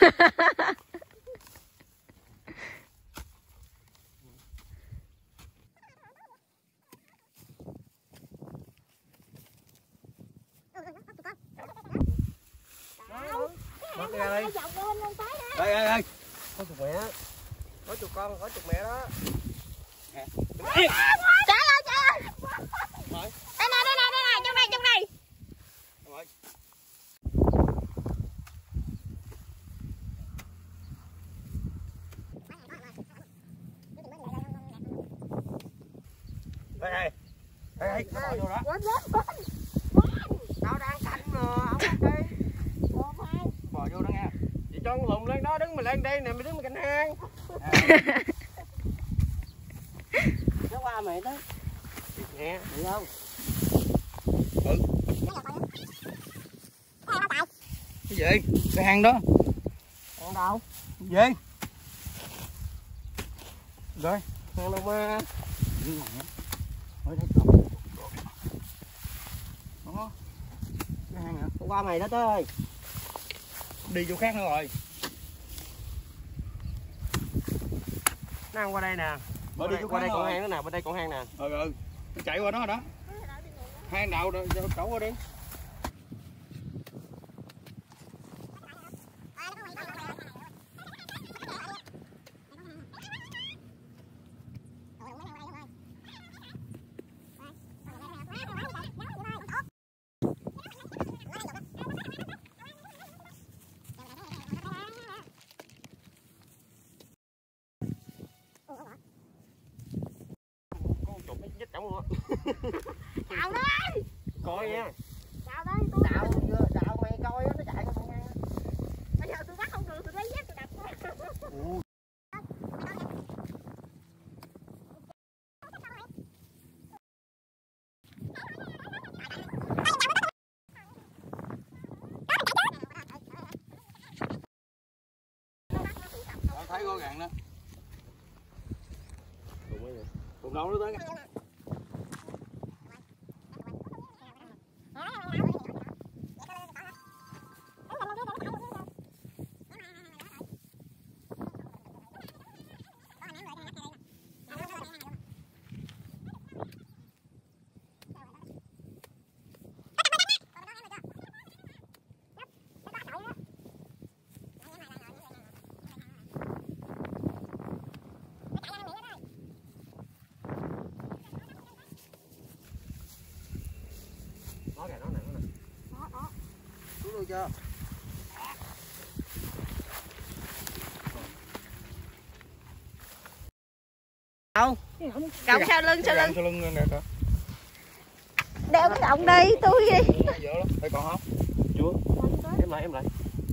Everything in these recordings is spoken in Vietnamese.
Mất ra đi. Đây ơi ơi. Có chuột mẹ. Có chuột con, có chuột mẹ đó. Trời ơi trời ơi. Đây nè, trong này. Rồi. Đây. Đây, nó bò vô đó. Tao đang canh mà, ông đi. Bò vô đó nha. Chị cho con lùn lên đó, đứng mà lên đây nè, mày đứng mà canh hang. Nó qua mày đó. Nè, được không? Ừ. Cái gì? Cái hang đó. Hang đâu? Cái gì? Rồi, hang đâu mà. Mới thấy không? Đó. Cái hang hả? Qua mày đó tới. Đi chỗ khác nữa rồi. Nó qua đây nè. Qua đây con hang đó nè, bên đây con hang nè. Ừ. Nó chạy qua đó rồi đó. Hang nào rồi, cậu qua đi. Đào đây. Coi nha. Đào đây tôi. Đào mày coi nó chạy không nha. Bây giờ tôi bắt không được, tôi lấy dép tôi đập. Thấy có gạn đó. Cùng đâu nó tới. Nó kìa, nó nè. Đó. Xuống luôn chưa? Đâu? Cọng sau lưng. Sau lưng nè kìa. Đeo cái cọng đi, tôi gì? Dở lắm. Đây còn không? Chưa. Em lại.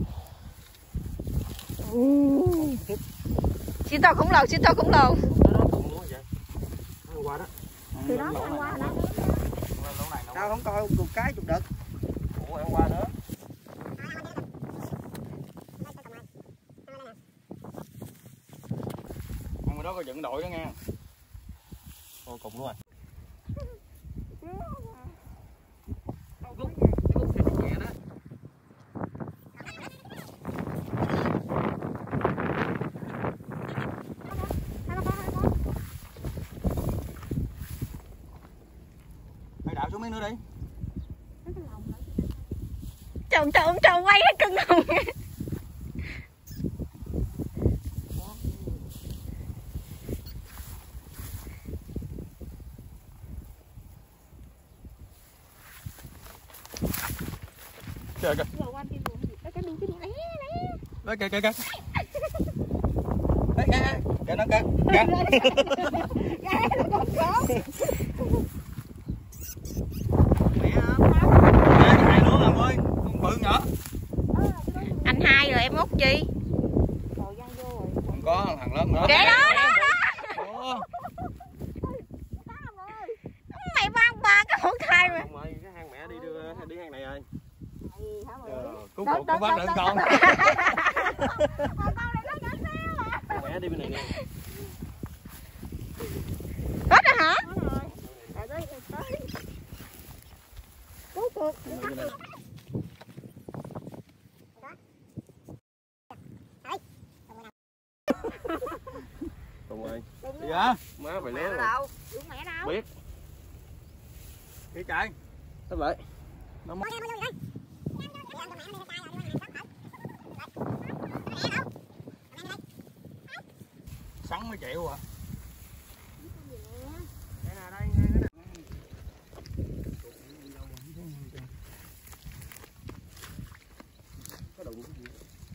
Xin to khủng lồ. Đó cùng luôn vậy. Ăn qua đó. Từ đó ăn qua đó. Tao không coi cục cái chụp đực. Ủa ăn qua nữa. Ăn đó có dẫn đội đó nha. Thôi cùng luôn rồi. Mày đào xuống miếng nữa đi. Tròn quay hết cưng không. Kìa. Cái đường Đấy kìa. Đấy kìa nó kìa. Mẹ không? Cái này nữa làm ơi, con bự nhỏ. Anh hai rồi em Út chi? Không có thằng lớn nữa. Kìa đó. Ủa. Mày mang ba cái hũ thai mà. Không ơi, cái hang mẹ đi hang này rồi. Cứu cuộc cũng bắt được con. Mẹ đi bên này nè. Hết rồi hả? Cứu cuộc. hả? Má phải léo đâu? Dưỡng mẹ đâu? Biết. Đi chạy. Sao vậy? Nó mất. Sắn mới chịu à. Đây nè, đây ngay cái này. Có đụng cái gì?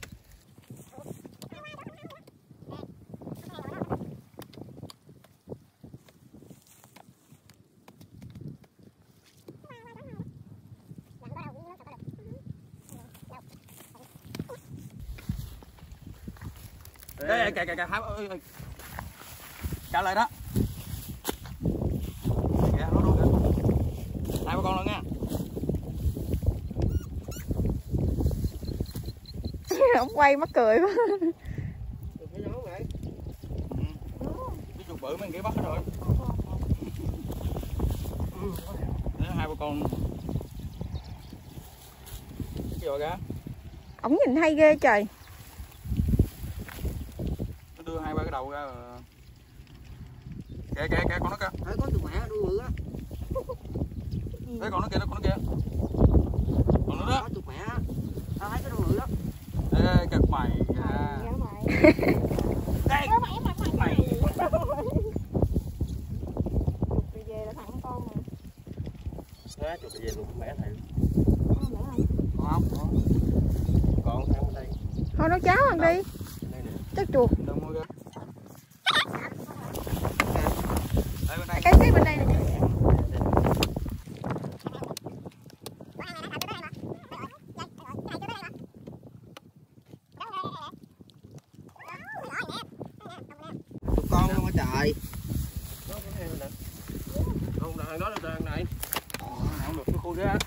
Đây kìa kìa kìa, trả lại đó. Kìa, nó luôn kìa. 2 ba con luôn nha. Ông quay mắc cười quá. Cái giống vậy. Cái chuột bự mấy kia bắt hết rồi. Đấy, 2 ba con. Cái gì rồi kìa? Ổng nhìn hay ghê trời. Nó đưa 2 ba cái đầu ra. Kìa kìa kìa, con nó kìa. Thấy có chuột mẹ đuôi bự á. Đấy con nó kìa, con nó kìa. Còn nữa đó. Có chuột mẹ. Tao thấy cái đuôi bự đó. Ê, cực mày. À. Đây. Mày. Chuột về là thằng con mà. Đó, chuột về luôn mẹ thầy. Còn không? Còn theo bên đây. Thôi nấu cháo ăn đi. Chắc chuột. Đâu mua kìa. Đây bên đây. Cái bên đây nè. Con không có trời. Đó cái này nè. Không là đó là đàn này. Không được cái khu ra.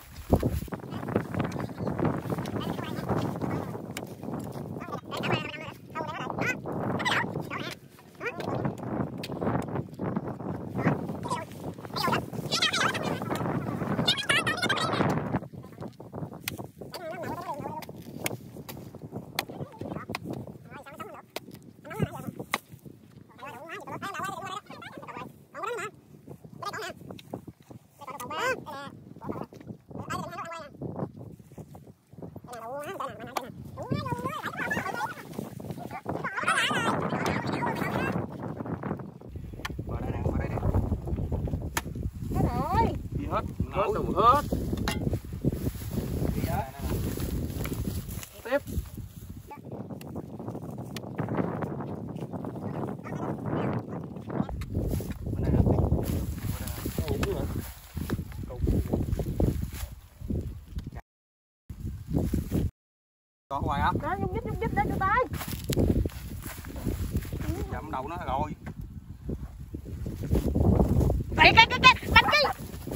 Hết, hết đồng hết. Tiếp. Còn hoài hả? Đó, giúp đó cho tay. Chậm đầu nó rồi. Cái đánh chi.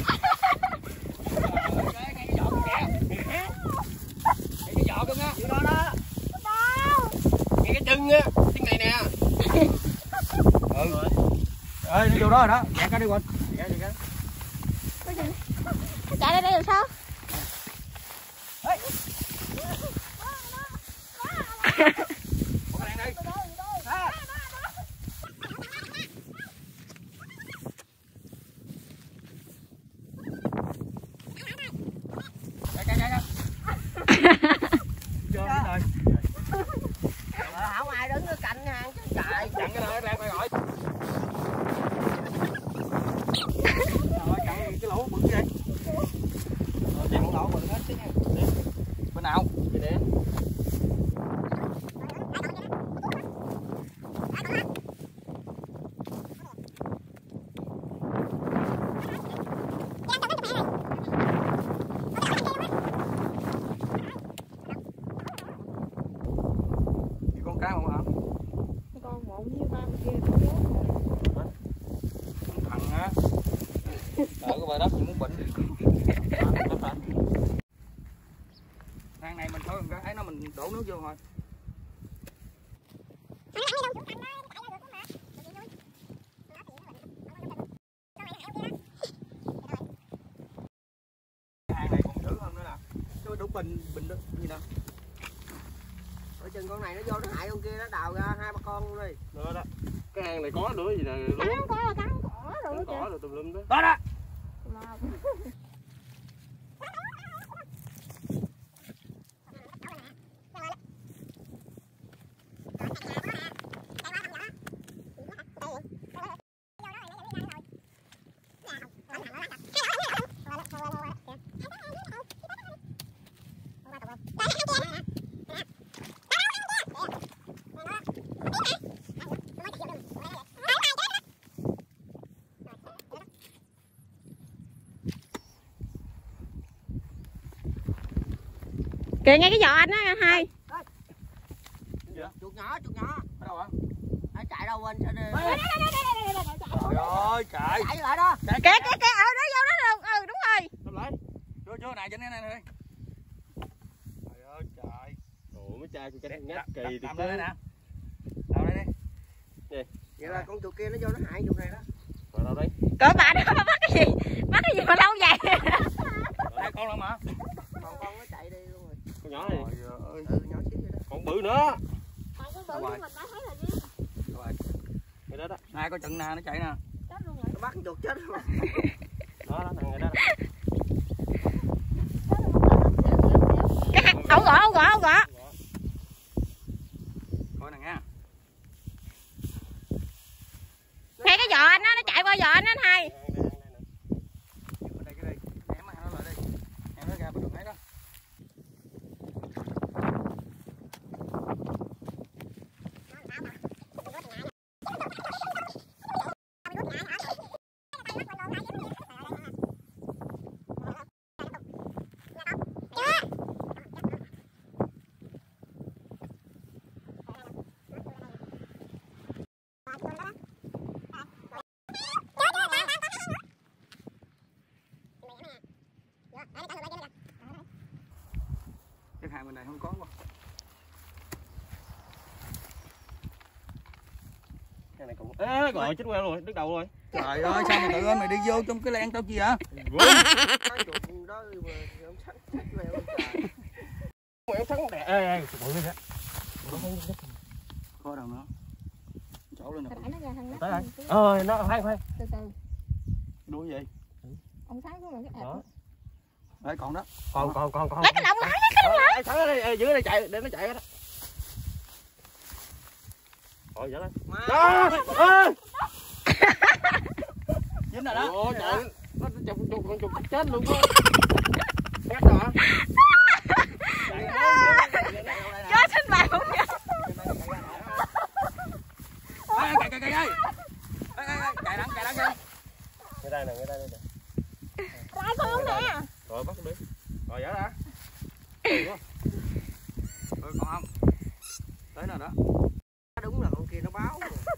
Cái giỏ cơ nha. Đó đó. Ngay cái chân á, chân này nè. Ê, nó vô đó rồi đó. Dạ cái đi quên. Dạ cái. Chạy ra đây làm sao? Không ai đứng ở cạnh hàng chứ trời. Chặn cái này ra coi gọi. Rồi chặn cái lỗ bự vậy. Rồi chặn lỗ bự hết chứ nha. Bên nào? Vậy nè. Con cá không hả? Con 1 với 3 kia. Thằng á. Ở cái bờ đất muốn bệnh. Hang này mình thôi thấy nó mình đổ nước vô thôi. Hang này còn dữ hơn nữa nè. Chứ đủ bình đó gì đâu. Ở chừng con này nó vô nó hại con kia nó đào ra 2 ba con luôn đi. Được đó. Cái hang này có nữa gì nè, cắn có cắn cỏ rồi đó cỏ rồi tùm lum đó. Đó đó. Kìa ngay cái giò anh á hai. Chuột nhỏ, chuột nhỏ. Ở đâu hả? Nó chạy đâu quên sao đi. Trời ơi, chạy. Chạy lại đó. Kìa kìa kìa nó vô đó luôn. Ừ đúng rồi. Làm lại. Vô này, trên này này. Trời ơi, trời. Ủa mấy cha cái nhát kỳ thì Làm đây nè. Làm đây đi. Vậy là con chuột kia nó vô nó hại chuột này đó. Rồi đâu đấy? Cỡ bà đó bắt cái gì? Bắt cái gì mà lâu vậy? Hai con lắm hả? Còn con nó chạy đi luôn rồi. Con nhỏ này. Ừ, nhỏ xíu vậy đó. Con bự nữa. Còn cái bự mình đã thấy là gì? Rồi. Cái đó đó. Hai con chừng nè, nó chạy nè. Chết luôn rồi. Nó bắt con chuột chết luôn. Đó thằng này đó. Cái ẩu gõ. Coi nè nha. Ngay cái giò anh á, nó chạy qua giò anh á hai. Ở đây cái đi. Em nó lại đi. Em nó ra bên đường ấy đó. Cái hàng bên này không có quá. Cái này cũng ê gọi chết queo rồi, đứt đầu rồi. Trời ơi, sao mày tự ơn mày đi vô trong cái len tao chi hả? Con chuột đó mà không sắt về luôn trời. Quẹo thắng đè. Ê bự đi đó. Có đâu nữa. Chỗ lên nè. Nó ra thằng Tới rồi. Nó khoan. từ từ. Đuôi gì? Ông thấy cái ẹp. Đó. Đấy còn đó. Còn. Lấy cái lồng lại, lấy cái lồng lại. Thắng nó đi, giữ đây chạy để nó chạy đó. Rồi dở lên. Dính rồi đó. Ủa trời, nó chụp con chụp chết luôn á. Cắt rồi hả? Chết xin bà không nha. Chạy đắng kìa. Ngay đây nè. Ra con nè. Rồi bắt đi. Rồi dở ra. Còn không? Tới nào đó. Đúng là con kia nó báo.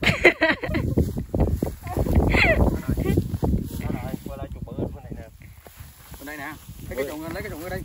Đó rồi, quay lại chụp bự bên này nè. Bên đây nè. Lấy cái trùng ở đây.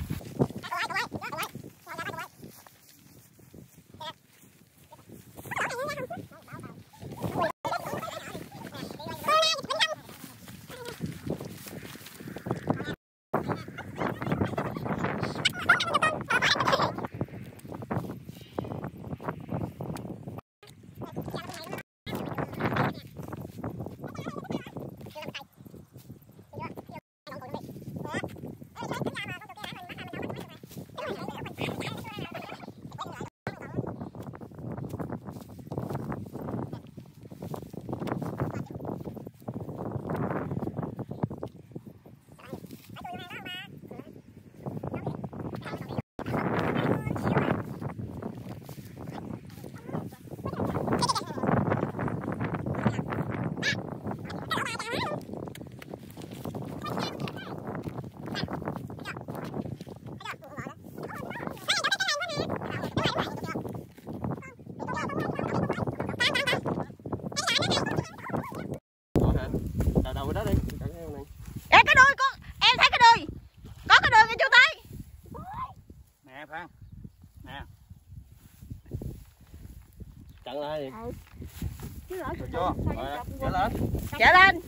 chặn lại gì? Chứ lỡ Được chưa? Rồi, trở lên. Chạy lên.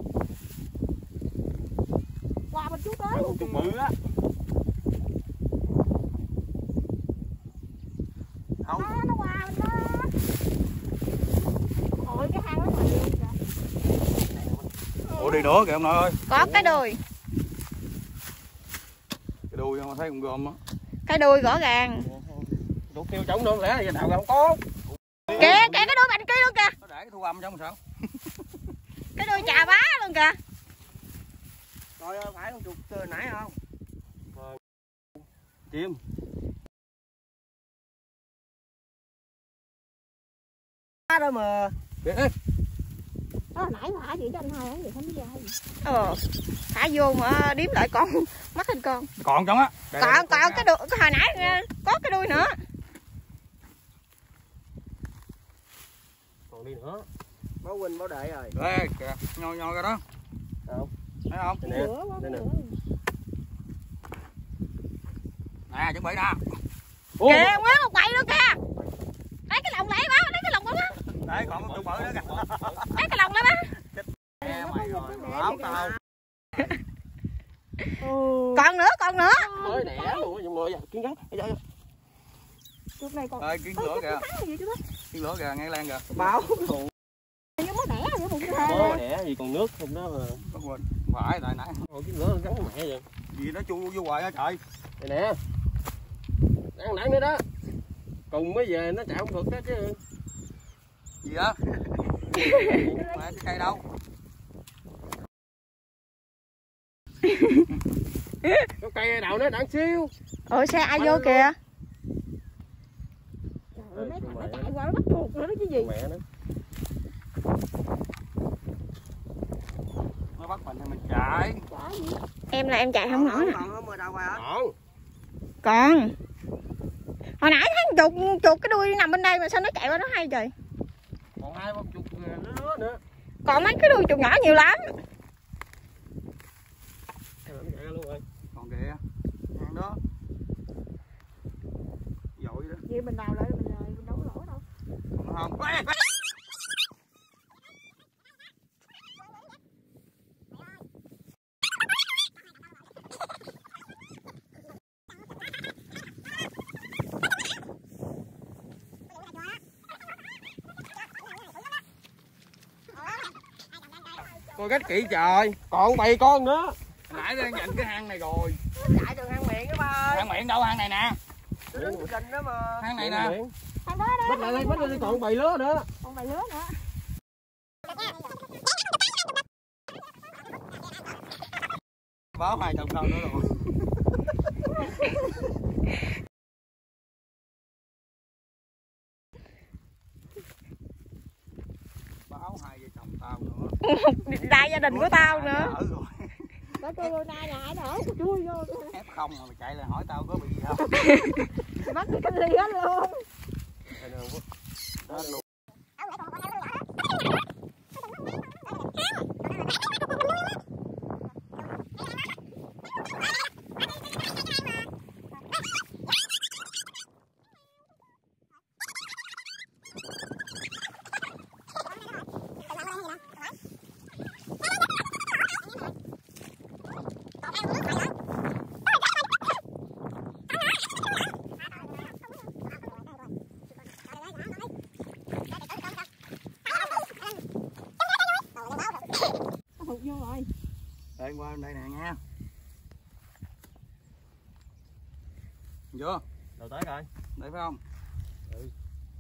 Qua bên chú tới. Con chung bự á. Không. Nó qua bên đó. Ôi cái hang Ủa đi nữa kìa ông nội ơi. Có cái đuôi. Cái đuôi mà thấy cũng gom á. Cái đuôi rõ ràng. Tụi kêu trống nữa lẽ giờ nào không có. Kìa kìa cái đuôi bên kia luôn kìa. Nó để cái thu âm trong sao? Cái đuôi chà bá luôn kìa. Coi phải con chuột từ nãy không? Chim. Đó mà. Đó nãy thả gì cho anh hai không gì không biết gì. Thả vô mà điếm lại con mắt lên con. Còn trong á. Còn cái đuôi hồi nãy có cái đuôi nữa. Còn đi nữa. Báo huynh báo đệ rồi. Đây kìa, nhoi ra đó. Đâu? Thấy không? Đây nè. Đây nè. Nè, chuẩn bị nè. Kìa, nguyên một bầy luôn kìa. Lấy cái lồng lại bá, lấy cái lồng đó. Đây còn tụi bự nữa kìa. Lấy cái lồng lại bá. Nè mày rồi, ốm tao. Còn nữa. Mới đẻ luôn, dùng người kiến gắn. Chuột này còn. Ơi kiến lửa kìa. Kiến lửa kìa, nghe lan kìa. Báo. Nó mới đẻ giữa bụng Bố đẻ gì còn nước không đó mà. Có quên. Phải tại nãy. Còn kiến lửa gắn mẹ vậy. Gì nó chu vô hoài á trời. Đây nè. Đang nữa đó. Cùng mới về nó chạy không được đó chứ. Gì á? Mẹ cái cây đâu? Có cây đậu nó đặng xíu. Ôi xe ai vô kìa. Mấy thằng nó chạy qua nó bắt chuột nữa đó chứ gì. Mẹ nó. Nó bắt mình thì mình chạy. Em là em chạy không nổi nè. Còn không mà đâu mà. Còn. Hồi nãy thấy chuột cái đuôi nằm bên đây mà sao nó chạy qua nó hay trời. Còn hai con chuột lứa nữa. Còn mấy cái đuôi chuột nhỏ nhiều lắm. Còn kìa. Ăn đó. Dội đó. Vậy mình đào lại mình đâu có lỗ đâu. Còn không? Coi cách kỹ trời. Còn bầy con nữa. Nãy đang nhận cái hang này rồi. Chạy từ hang miệng đó ba ơi. Hang miệng đâu? Hang này nè. Tôi đứng trên đó mà. Hang này nè. Thằng đó đó. Bắt lại còn bầy lứa nữa. Còn bầy lứa nữa. Báo hai chồng đâu nữa rồi. Báo hai vợ chồng tao nữa. Đại gia đình của tao nữa. Có corona nhà ai đỡ chui vô. F0 mà mày chạy là hỏi tao có bị gì không? Bắt cái ly hết luôn. Hụt vô rồi. Đây qua đây nè nha. Chưa? Đầu tới rồi. Đây phải không? Ừ.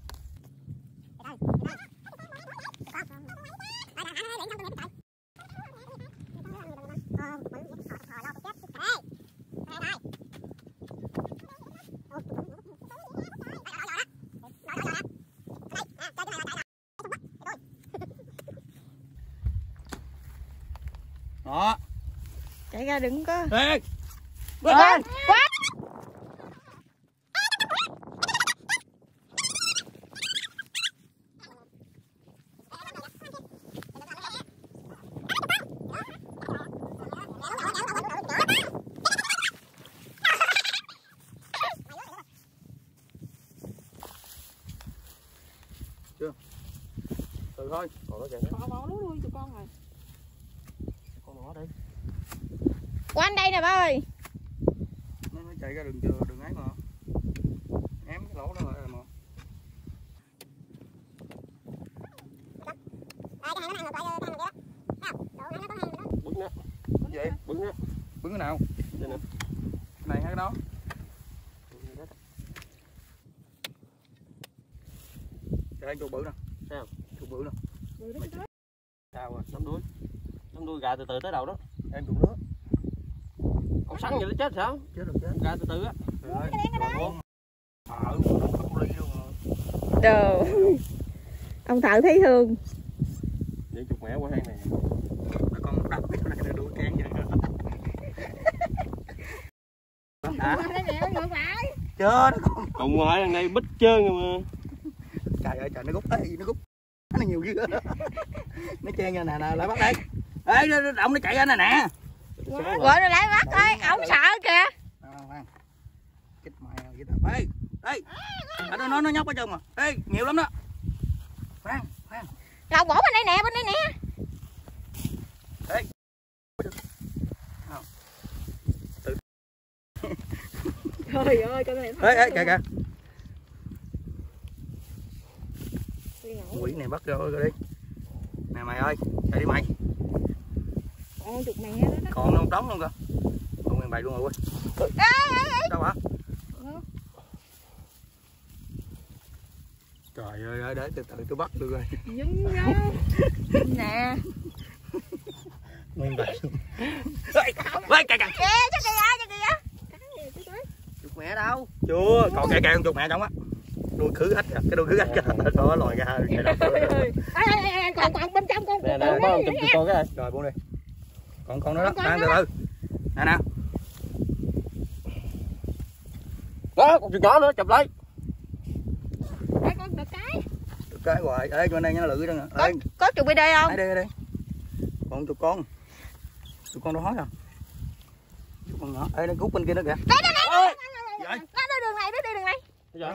Đó. Chạy ra đừng có. Ê. Quá. Chưa? Từ thôi. Còn nó kìa. Còn lú đuôi tụi con rồi. Con mỏ đi. Quanh đây nè ba ơi. Nó chạy ra đường ấy mà. Ém cái lỗ đó rồi mà. Đây cái này nó ăn rồi, coi như ăn rồi đó. Đâu, độ này nó có hang nữa. vậy? Bứng á. Bứng cái nào? Đây nè. Cái này hay cái đó? Đây chuột bự nè. Sao? Chuột bự nè. Sao rồi? Nắm đuôi gà từ từ tới đầu đó. Em chuột nước. Con sắn vậy nó chết sao? Chết rồi chết. Gà từ từ á. Đồ. Ông Thợ thấy thương. Để chuột mẹ qua hang này. Con đặt cái này đuôi can vậy. Chưa nó con. Còn ngoài đằng này bít trơn rồi mà. Trời ơi trời nó rút gì nó rút. Nó nhiều dữ. Nó chen ra nè lại bắt đây. Ê động nó chạy ra nè nè. Gọi nó lại bắt ơi, ông sợ kìa. Chết mẹ vậy ta. Ê, ê. Nó nhóc hết trơn mà. Ê, nhiều lắm đó. Khoan. Lầu bổ bên đây nè, Ê. Trời ơi, con này. Ê, kìa. Quỷ này bắt rồi đi. Nè mày ơi, chạy đi mày. Con chuột mẹ đó. Còn nó trống luôn kìa. Con mày bày luôn rồi quên. Đâu hả? Trời ơi, để từ từ tôi bắt được rồi. Dưng nè. Nguyên bày luôn. Ê, kìa. Cho kìa. Chuột mẹ đâu? Chưa, còn kìa con chuột mẹ trong á. Đuôi khứ hết kìa, cái đuôi khứ hết kìa. Nó lòi ra kìa đâu. Còn bên trong con. Nè có chụp con cái này. Rồi buông đi. Còn nó đó, đang từ từ. Nè. Đó, con chuột nhỏ nữa, chụp lấy. Đây con được cái. Được cái hoài. Ê, con đây nó lự đó nè. Có chuột bên đây không? Ở đây. Còn chuột con. Chuột con đâu hói rồi. Chuột con nhỏ. Ê, nó rút bên kia nữa kìa. Đây. Vậy? Nó đi đường này. Dạ.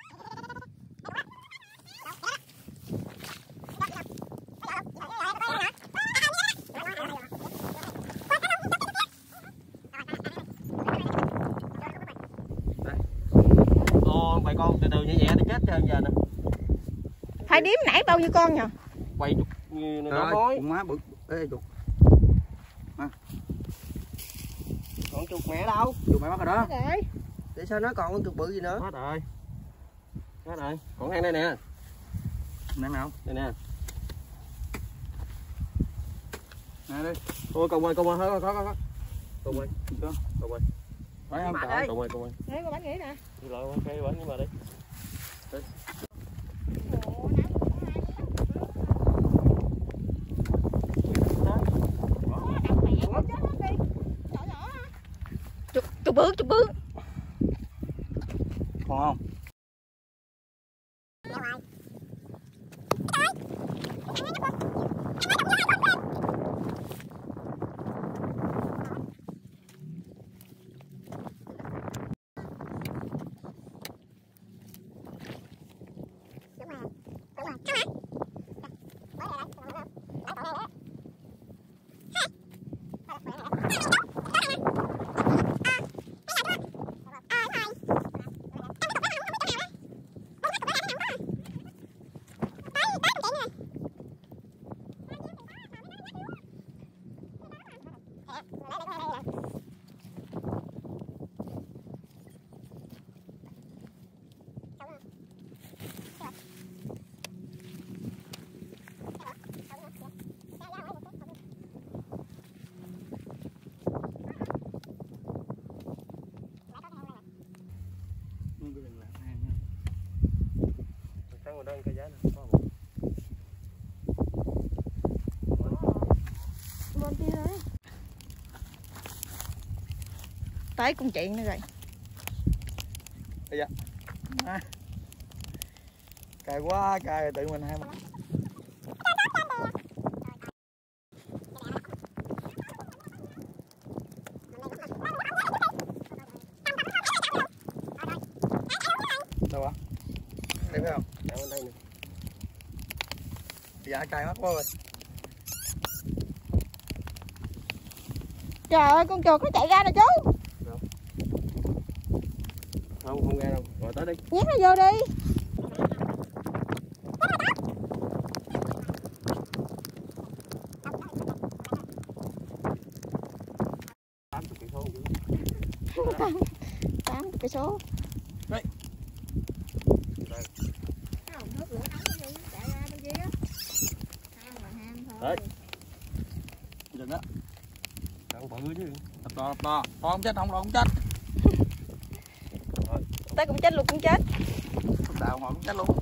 Bày con từ từ nhẹ nó chết trơn giờ nè. Phải đếm nãy bao nhiêu con nhỉ? Quay chuột nó mối. Má bự. Ê chuột. Còn chuột mẹ đâu? Chuột mẹ bắt rồi đó. Rồi. Để sao nó còn con chuột bự gì nữa? Hết rồi. Còn hang đây nè. Nè nào? Đây nè. Nè đi. Ôi con ơi, có. Con ơi. Phải không trời? Con ơi. Đấy con bánh nghĩ nè. Đi lại qua cây bánh nhưng mà đi. Chuột bự. Còn không? Sáng đây cây giá nè. Bên kia đấy. Tới con chuyện nữa rồi. Bây giờ. Cài quá, cài tự mình hai mình. Đâu ạ? Đây phải không? Ở đây nè. Dạ cài mắt quá rồi. Trời ơi, con chuột nó chạy ra nè chú. Không ra đâu. Rồi tới đi. Nhét nó vô đi. 8 cây số. Đấy. Đấy. Dừng đó. Càng bự chứ. To không chết không chết. Tới cũng chết luôn cũng chết. Đào ngồi cũng chết luôn.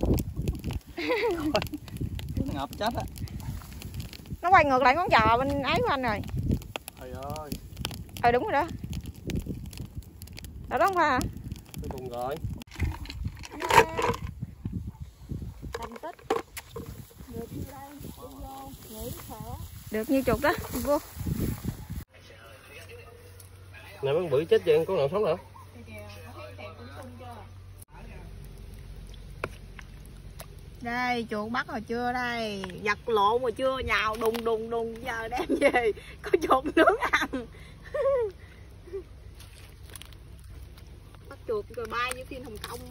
Ngập chết á. Nó quay ngược lại ngón trò bên ấy của anh rồi. Trời ơi. Đúng rồi đó. Đó không phải hả? Cuối cùng rồi. Thành tích. Được như đây, vô, nghỉ khỏe. Được nhiêu chục đó, vô. Này mấy bự chết vậy, có nào sống nữa? Đây, chuột bắt rồi chưa đây? Giặt lộn rồi chưa? Nhào đùng đùng đùng, giờ đem về có chuột nướng ăn. Bắt chuột rồi bay như phim Hồng Kông.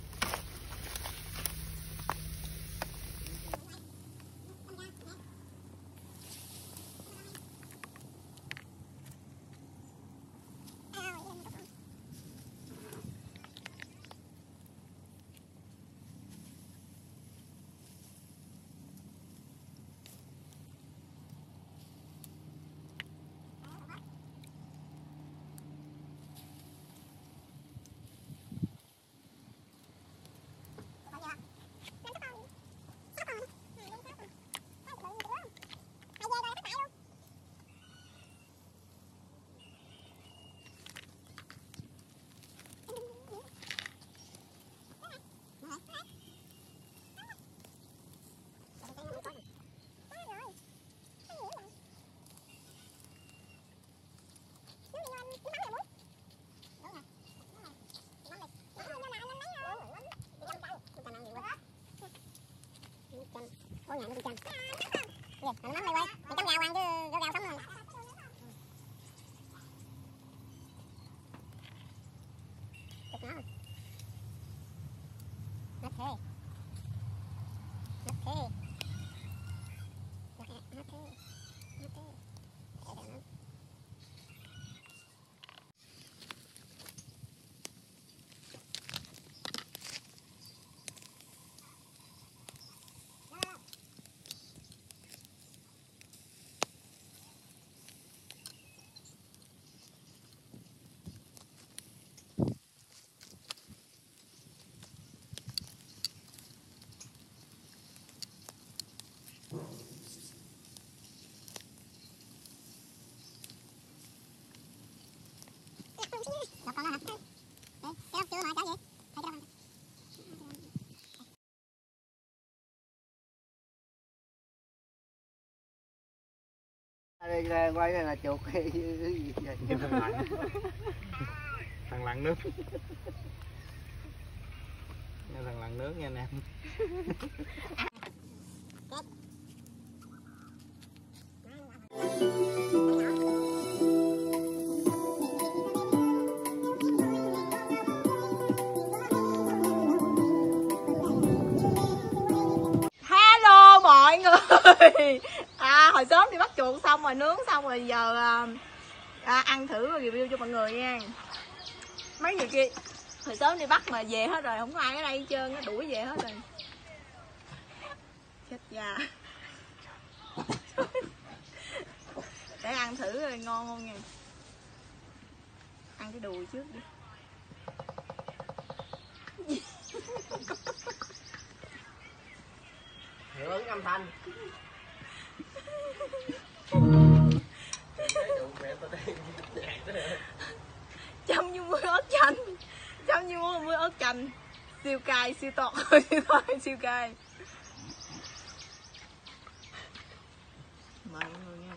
Có nhà nó đi chanh. Kìa, nó nóng đây quay. Mày trong gạo ăn chứ, cho gạo sống rồi. Cực nó. Nó thế. Nó thế. Nó thế. Nó thế. Nó thế. Đọc con đó hả? Đấy, cái đọc chưa mà, cái gì? Thấy cái đọc Đây ra quay này là chuột hay gì vậy? Thằng lằn nước. Nha thằng lằn nước nha anh em. Hello mọi người. Hồi sớm đi bắt chuột xong rồi nướng xong rồi giờ ăn thử rồi review cho mọi người nha. Mấy người kia hồi sớm đi bắt mà về hết rồi, không có ai ở đây hết trơn, nó đuổi về hết rồi. Chết da. Để ăn thử rồi ngon không nha. Ăn cái đùi trước đi. Hiệu ứng âm thanh. Chăm như muối ớt chanh. Chăm như muối ớt chanh. Siêu cay, siêu to, siêu to, siêu cay. Mời mọi người nha.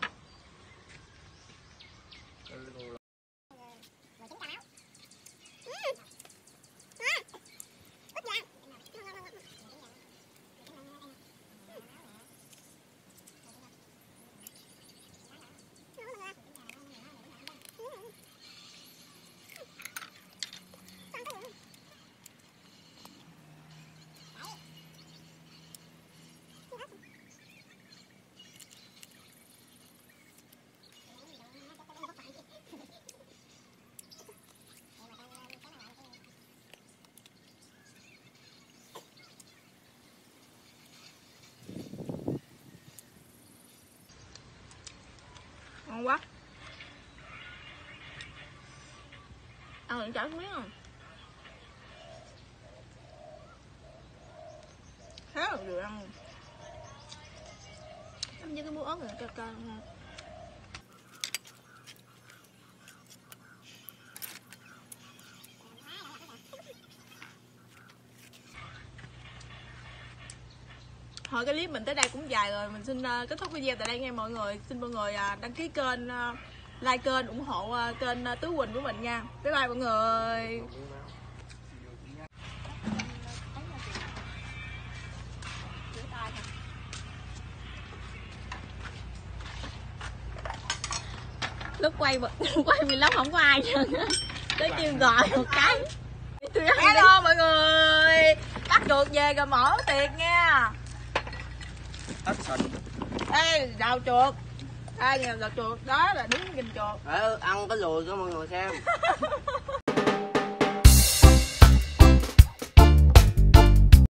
ngon quá. Ăn liền chả miếng không? Khá là được ăn. Ăn với cái muỗng ớt này cay cay ngon. Thôi cái clip mình tới đây cũng dài rồi, mình xin kết thúc video tại đây nha mọi người. Xin mọi người đăng ký kênh, like kênh, ủng hộ kênh Tứ Quỳnh của mình nha. Bye bye mọi người. Lúc quay mình lắm không có ai trơn á. Tới kêu gọi một cái. Hello mọi người, bắt chuột về rồi mở tiệc nha. Ê, đào chuột. Ê, đào chuột đó là đứng nhìn chuột. Ăn cái lùi cho mọi người xem.